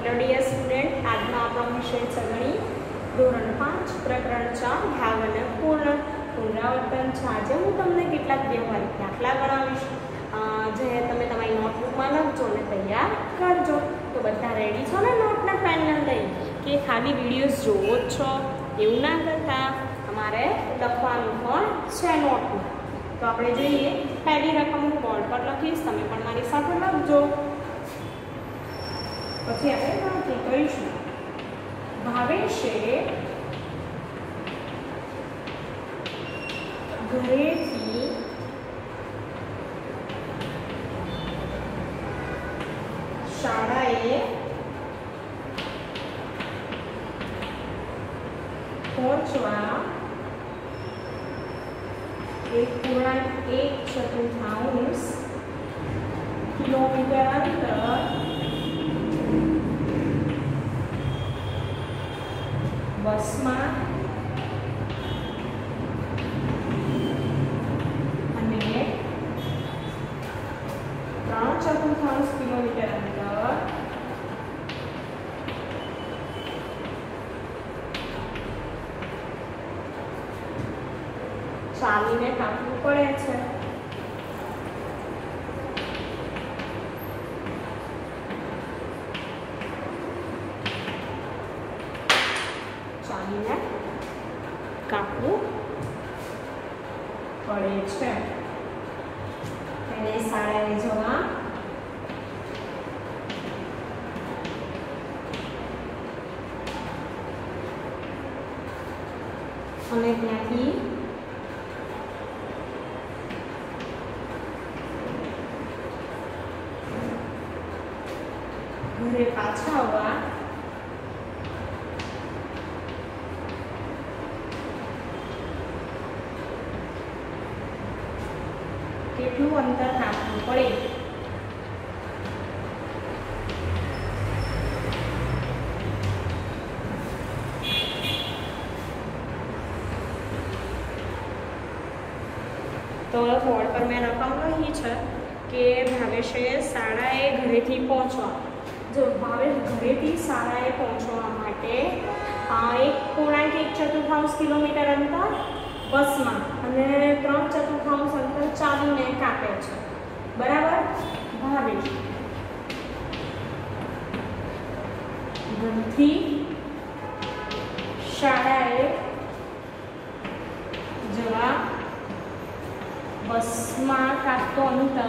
Hello dear student, आज आपणो विषय છે ગણિત ધોરણ 5 પ્રકરણ 4 ભાગ અને પુનરાવર્તન છે। આજે હું તમને કેટલાક વ્યવહારિક દાખલા ગણાવીશ જે તમે તમારી નોટબુકમાં લખજો અને તૈયાર કરજો। તો બધા રેડી છો ને નોટના પેનને લઈ કે ખાલી વિડીયોઝ જોવો જ છો એવું ના કરતા, તમારે લખવાનું પણ છે નોટમાં। તો આપણે જોઈએ, પહેલી રકમ હું બોર્ડ પર લખીશ, તમે પણ મારી સાથે લખજો। પછી આપણે ગણતરી કરીશું। ભાવેશે ઘરેથી શાળાએ પહોંચવા 1.1 કિલોમીટર અંતર બસમાં અને 3/4 કિલોમીટર અંતર ચાલીને કાપવું પડે છે। ચાલીને કાપવું પડે છે। એને શાળાએ જવા અને ત્યાંથી ઘરે પાછા આવવા કેટલું અંતર કાપવું પડે? તો બોર્ડ પર મેં રકમ લખી છે કે ભાવેશે શાળાએ ઘરેથી પહોંચવા, જો ભાવેશ ઘરેથી શાળાએ પહોંચવા માટે 1.1 કિલોમીટર અંતર બસમાં અને 3/4 અંતર ચાલીને કાપે છે, બરાબર। ભાવેશ ઘરથી શાળાએ જવા બસમાં કાપતો અંતર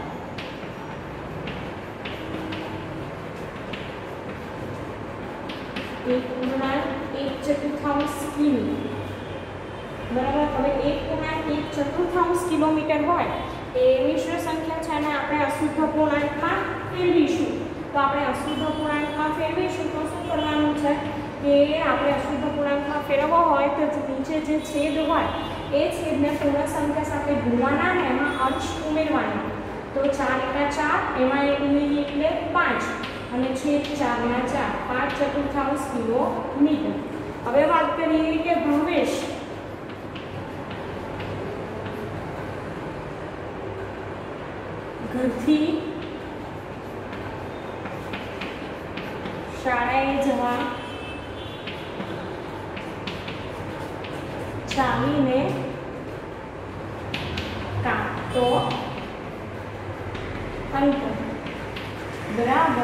1.1 કિમી, બરાબર। હવે 1.1 કિલોમીટર હોય એ મિશ્ર સંખ્યા છે અને આપણે અશુદ્ધ પૂર્ણાંકમાં ફેરવીશું। તો આપણે અશુદ્ધ પૂર્ણાંકમાં ફેરવીશું તો શું કરવાનું છે કે આપણે અશુદ્ધ પૂર્ણાંકમાં ફેરવવો હોય તો નીચે જે છેદ હોય એ છેદને પૂર્ણ સંખ્યા સાથે ગુણવાના અને એમાં અંશ ઉમેરવાના। તો 4 × 4 એમાં 1 ઉમેરીએ એટલે 5 અને છેદ 4 × 4 5/4 કિલોમીટર। હવે વાત કરીએ કે ભાવેશ ઘરથી શાળાએ જવા ચાલીને કાપતો અંતર બરાબર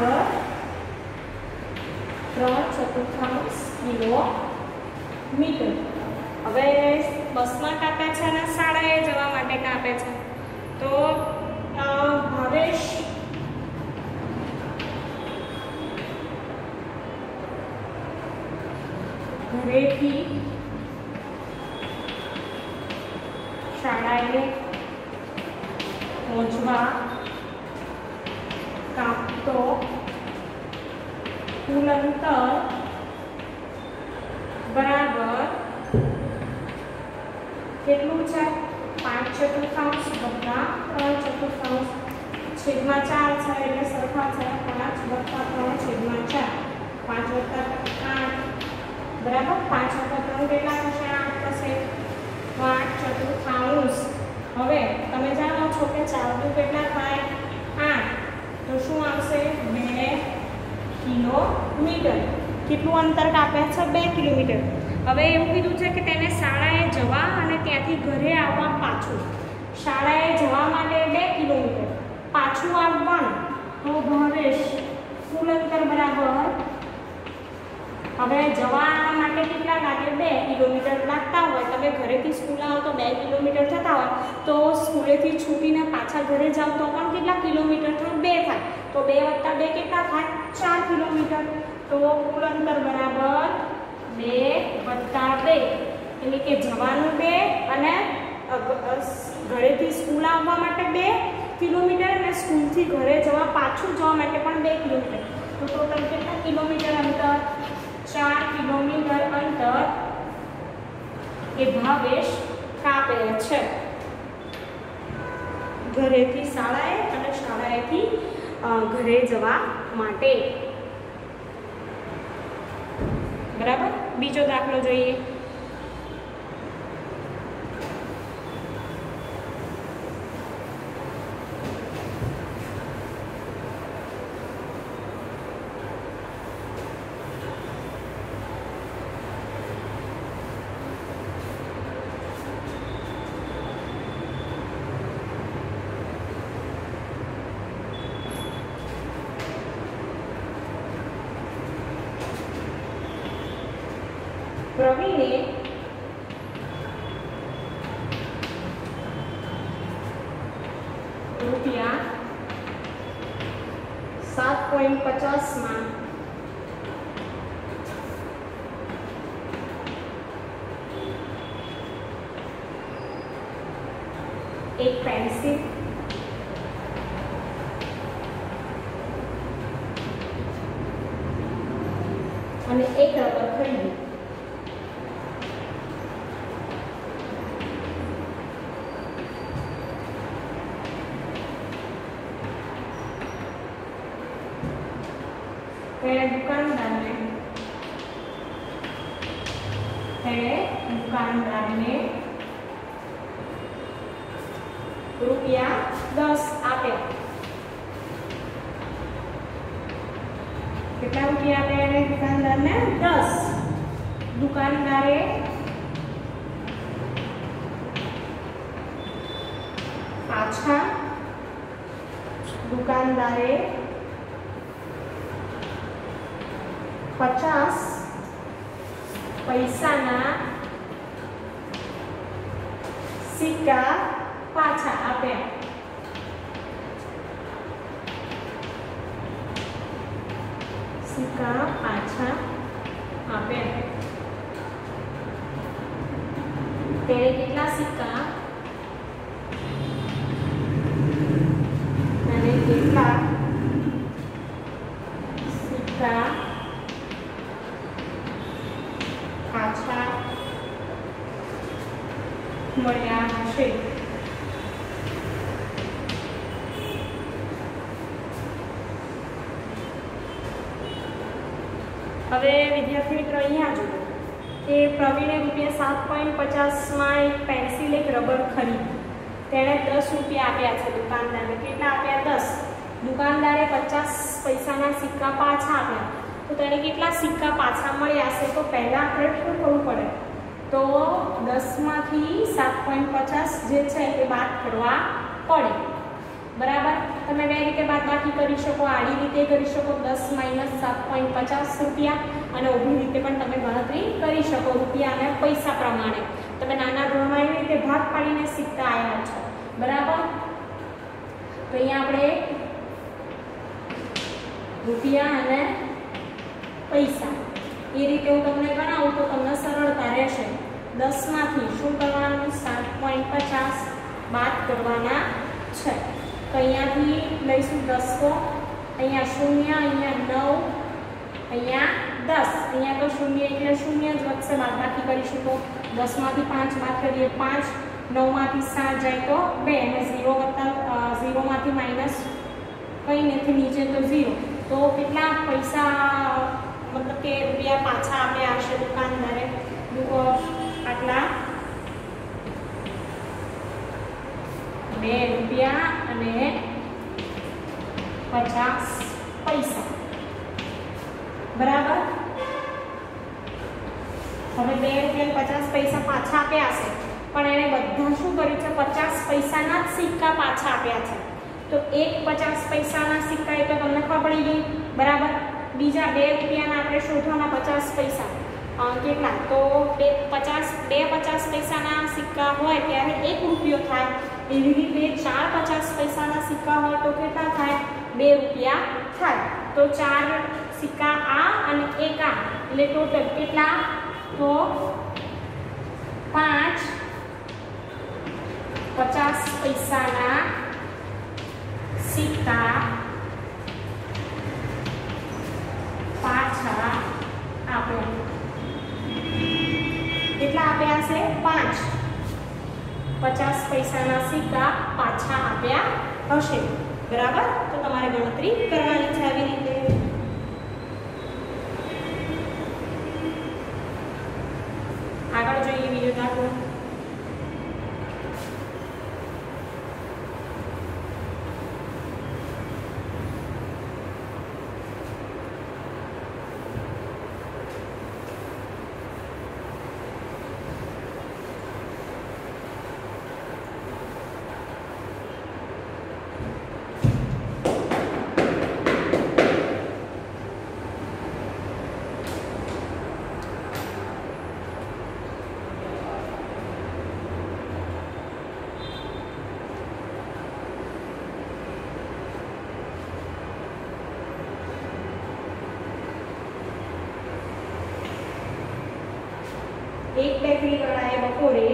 3/4 કિલોમીટર। હવે બસમાં કાપે છે અને શાળાએ જવા માટે કાપે છે, તો ભાવેશ ઘરેથી શાળાએ પહોંચવા કાપતો કુલ અંતર બરાબર કેટલું છે? 5/4 વત્તા 3/4 છેદમાં 4 છે એટલે સરખા છે। 5 વત્તા 3/4 5 વત્તા 8 બરાબર। 5 વત્તા 3 કેટલા થશે? 8 થશે। 8/4। હવે તમે જાણો છો કે 4 દુ કેટલા થાય? 8। તો શું આવશે? 2 કિલોમીટર. કેટલું અંતર કાપે છે? 2 કિલોમીટર. હવે એવું કીધું છે કે તેને શાળાએ જવા અને ત્યાંથી ઘરે આવવા પાછું. શાળાએ જવા માટે 2 કિલોમીટર, પાછું આવવાનું તો ભાવેશ કુલ અંતર બરાબર. હવે જવા માટે કેટલા લાગે? 2 કિલોમીટર લાગતા હોય. તમે ઘરેથી સ્કૂલ આવો તો 2 કિલોમીટર થતા હોય, તો સ્કૂલેથી છૂટીને પાછા ઘરે જાઓ તો પણ કેટલા કિલોમીટર થાય? 2 થાય. તો 2 + 2 કેટલા થાય? 4 કિલોમીટર. તો કુલ અંતર બરાબર 2 + 2, એટલે કે જવાનું 2 અને ઘરેથી સ્કૂલ આવવા માટે 2 કિલોમીટર અને સ્કૂલથી ઘરે જવા પાછું જવા માટે પણ 2 કિલોમીટર. તો ટોટલ કેટલા કિલોમીટર અંતર? 4 કિલોમીટર અંતર એ ભાવેશ કાપે છે ઘરેથી શાળાએ અને શાળાએથી ઘરે જવા માટે. બરાબર. બીજો દાખલો જોઈએ. પ્રવીણે રૂપિયા 7.50 એક પેન્સિલ અને એક રબર ખરીદ્યું. દુકાનદારને રૂપિયા 10 આપ્યા. કેટલા રૂપિયા આપ્યા એને? દુકાનદારને 10. દુકાનદારે પાછા દુકાનદારે 50 પૈસાના સિક્કા પાછા આપ્યા. સિક્કા પાછા આપ્યા. તેણે કેટલા સિક્કા અને કેટલા સિક્કા પાછા મળ્યા હશે? હવે વિદ્યાર્થી મિત્રો અહીંયા જુઓ કે પ્રવીણે રૂપિયા 7.50 એક પેન્સિલ એક રબર ખરીદી. તેણે 10 રૂપિયા આપ્યા છે દુકાનદારને. કેટલા આપ્યા? 10. દુકાનદારે 50 પૈસાના સિક્કા પાછા આપ્યા. તો તેણે કેટલા સિક્કા પાછા મળ્યા હશે? તો પહેલા આપણે શું કરવું પડે? તો 10 માંથી 7.50 જે છે એ બાદ કરવા પડે. બરાબર. તમે બે રીતે બાદબાકી કરી શકો. આડી રીતે કરી શકો 10 - 7.50 રૂપિયા, અને ઊભી રીતે પણ તમે ગણતરી કરી શકો રૂપિયા અને પૈસા પ્રમાણે. તમે નાના ધોરણમાં એવી રીતે ભાગ પાડીને શીખતા આવ્યા છો. બરાબર. તો અહીંયા આપણે રૂપિયા અને પૈસા એ રીતે હું તમને ગણાવું તો તમને સરળતા રહેશે. 10 માંથી શું કરવાનું? 7.50 બાદ કરવાના છે. તો અહીંયાથી લઈશું 10, અહીંયા 0, અહીંયા 9, અહીંયા 10. અહીંયા તો 0 એટલે 0 જ વધશે. બાદબાકી કરીશું તો 10 માંથી 5 બાદ કરીએ 5, 9 માંથી 7 જાય તો 2, અને 0 માંથી માઇનસ કંઈ નથી, નીચે તો 0. તો કેટલા પૈસા મતલબ કે રૂપિયા પાછા આપ્યા હશે દુકાનદારે? આટલા 2 રૂપિયા અને 50 પૈસા. बराबर। હવે 2 રૂપિયા 50 પૈસા પાછા આપ્યા છે, પણ એને બધા શું કર્યું છે, 50 પૈસાના જ સિક્કા પાછા આપ્યા છે। તો એક 50 પૈસાના સિક્કા એટલે તમને ખબર પડી ગઈ, બરાબર। બીજા 2 રૂપિયાના આપણે શોધવાના 50 પૈસા કેટલા, તો 50 પૈસાના સિક્કા હોય ત્યારે 1 રૂપિયો થાય। એવી રીતે 4 50 પૈસાના સિક્કા હોય તો કેટલા થાય, 2 રૂપિયા થાય। તો 4 સિક્કા આ અને 1 આ એટલે ટોટલ કેટલા, તો 5 50 પૈસાના સિક્કા પાછા આપ્યા। કેટલા આપ્યા છે, 5 50 પૈસાના સિક્કા પાછા આપ્યા હશે, બરાબર। તો તમારે ગણતરી કરવાની છે આવી રીતે। આગળ જોઈએ બીજો દાખલો। एक बेकरी वाला बपोरे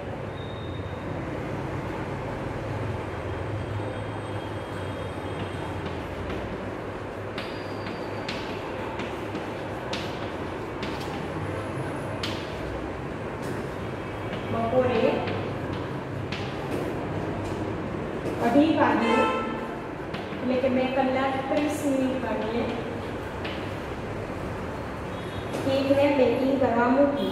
बपोरे 2:30 वागे એટલે કે 2 કલાક 30 મિનિટ વાગે કેકને બેકિંગ કરવા મૂકી।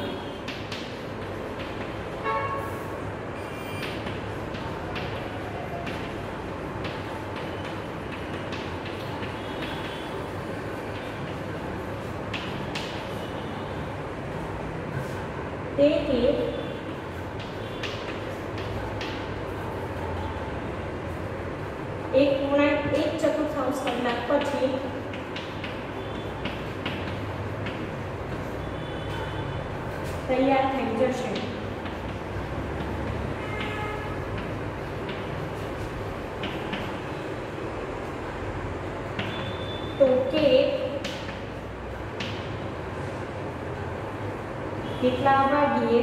તે કેક एक चतुर्थांश कलाक पछी तैयार थई जशे। तो केक કેટલા વાગ્યે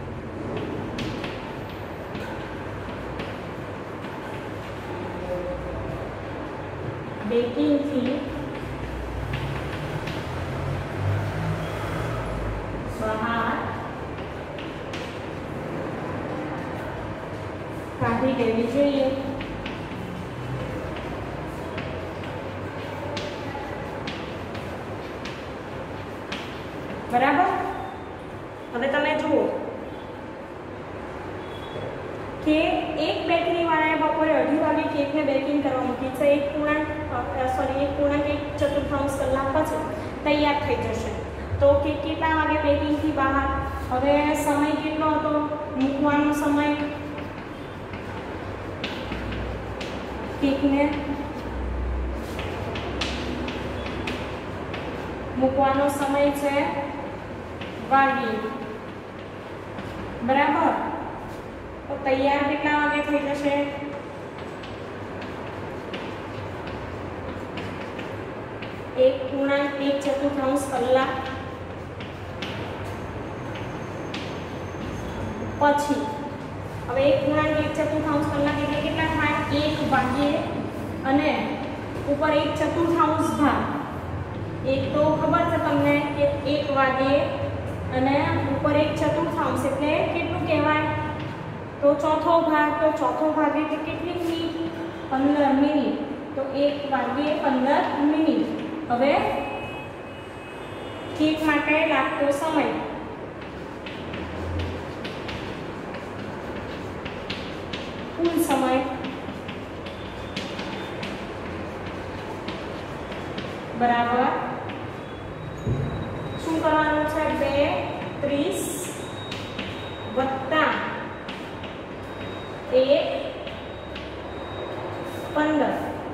बेकिंग थी बहार काढ़ी लेवी जोईए। बराबर। हवे तमे जुओ के एक बेकरी वाळाए बपोरे 2:30 वागे केक ने बेकिंग करवा मूकी छे। एक पूर्णांक 1 चतुर्थांश कलाक पछी तैयार थई जशे। तो केक केटला वागे बेकिंग थी बहार, हवे समय केटलो हतो, मूकवानो समय केक ने मूकवानो समय छे वागी, बराबर। तो तैयार કેટલા વાગે થઈ જશે, एक पूर्णांक 1 चतुर्थांश कलाक પછી। હવે 1 પૂર્ણાંક 1 ચતુર્થાંશ કલાક એટલે કેટલા થાય, 1 વાગ્યે અને ઉપર 1 ચતુર્થાંશ ભાગ। એક તો ખબર છે તમને કે 1 વાગ્યે અને ઉપર 1 ચતુર્થાંશ એટલે કેટલું કહેવાય, તો ચોથો ભાગ। તો ચોથો ભાગ એટલે કેટલી મિનિટ, 15 મિનિટ। તો 1 વાગ્યે 15 મિનિટ। હવે કેક માટે લાગતો સમય કુલ સમય બરાબર 15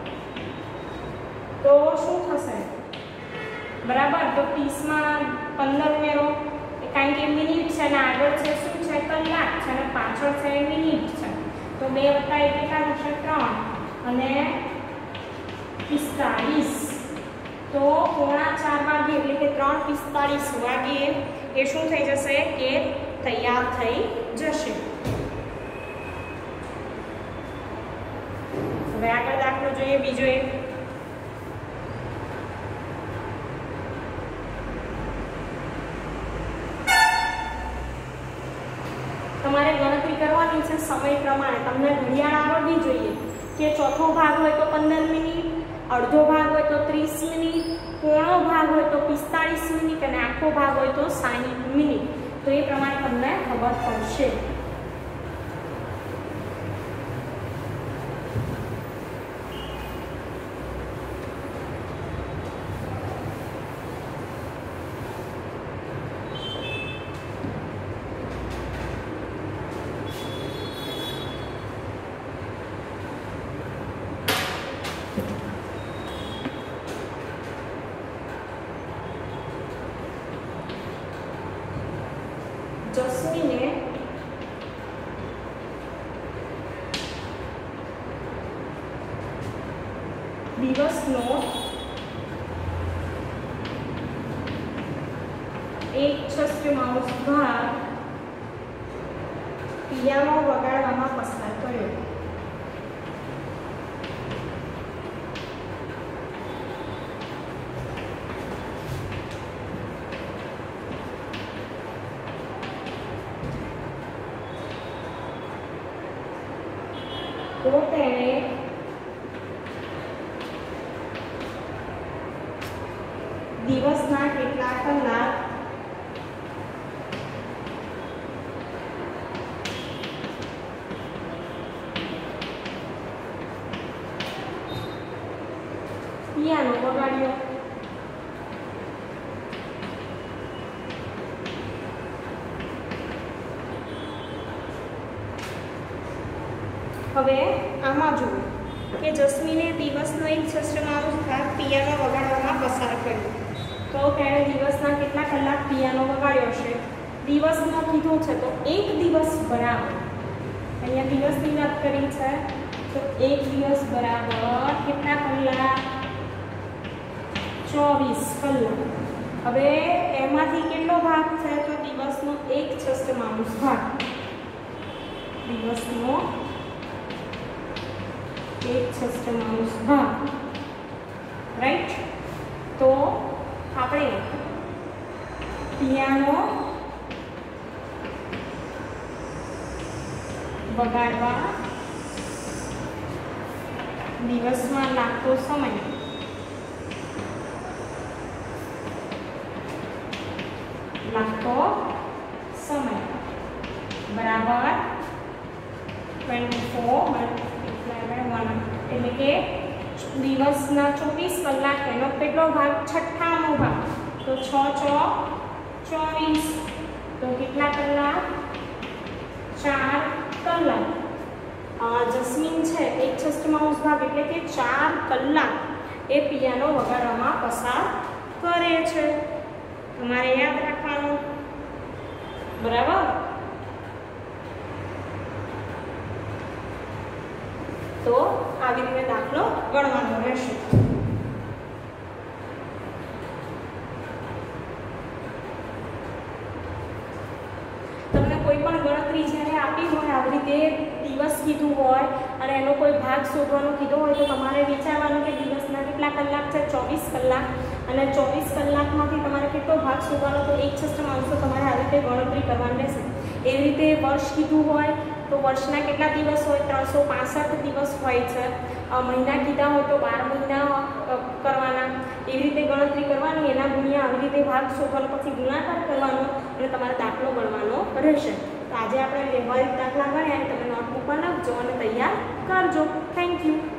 તો શું થશે બરાબર તો 30 માં 15 ઉમેરો કારણ કે મિનિટ છે ને આગળ છે શું છે કલાક છે અને પાછળ છે મિનિટ છે તો 2 + 1 કેટલા થશે 3 અને 45 તો 3:45 વાગે એટલે કે 3:45 વાગે એ શું થઈ જશે કે તૈયાર થઈ જશે। હવે આગળ દાખલો જોઈએ બીજો એક તમારે ગણતરી કરવાની છે સમય પ્રમાણે તમને ઘડિયાળ આવડવી જોઈએ કે ચોથો ભાગ હોય તો 15 મિનિટ અડધો ભાગ હોય તો 30 મિનિટ પોણો ભાગ હોય તો 45 મિનિટ અને આખો ભાગ હોય તો 60 મિનિટ તો એ પ્રમાણે તમને ખબર પડશે। જસ્મીને દિવસનો 1/6 ભાગ પિયાનો વગાડવામાં પસાર કર્યો। તો તેણે દિવસના કેટલા કલાક પિયાનો વગાડ્યો। હવે આમાં જુઓ કે જસ્મીને દિવસનો 1/6 ભાગ પિયાનો વગાડવામાં પસાર કર્યો તો તેણે દિવસના કેટલા કલાક પિયાનો વગાડ્યો છે દિવસનો કીધું છે તો એક દિવસ બરાબર અહીંયા દિવસની વાત કરી છે તો એક દિવસ બરાબર કેટલા કલાક 24 કલાક। હવે એમાંથી કેટલો ભાગ છે તો દિવસનો 1/6 ભાગ દિવસનો 1/6 ભાગ રાઈટ તો આપણે પિયાનો વગાડવા દિવસમાં લાગતો સમય બરાબર 24 એટલે કે દિવસના 24 કલાક એનો કેટલો ભાગ છઠ્ઠાનો ભાગ તો 6 × 24 તો કેટલા કલાક 4 કલાક। જસ્મીન છે 1/6 ભાગ એટલે કે 4 કલાક એ પિયાનો વગાડવામાં પસાર કરે છે તમારે યાદ રાખવાનું બરાબર। તો આવી રીતે દાખલો ગણવાનો રહેશે। તમને કોઈ પણ ગણતરી જ્યારે આપી હોય આવી રીતે દિવસ કીધું હોય અને એનો કોઈ ભાગ શોધવાનો કીધો હોય તો તમારે વિચારવાનું કે દિવસના કેટલા કલાક છે 24 કલાક અને 24 કલાકમાંથી તમારે કેટલો ભાગ શોધવાનો તો 1/6 તમારે આવી રીતે ગણતરી કરવાની રહેશે। એવી રીતે વર્ષ કીધું હોય તો વર્ષના કેટલા દિવસ હોય 365 દિવસ હોય છે। મહિના કીધા હોય તો 12 મહિના કરવાના એવી રીતે ગણતરી કરવાની એના ગુણ્યા આવી રીતે ભાગ શોધવાનો પછી ગુણાકાર કરવાનો અને તમારે દાખલો ગણવાનો રહેશે। તો આજે આપણે વ્યવહારિક દાખલા ગણ્યા તમે નોટબુક પર લખજો અને તૈયાર કરજો। Thank you.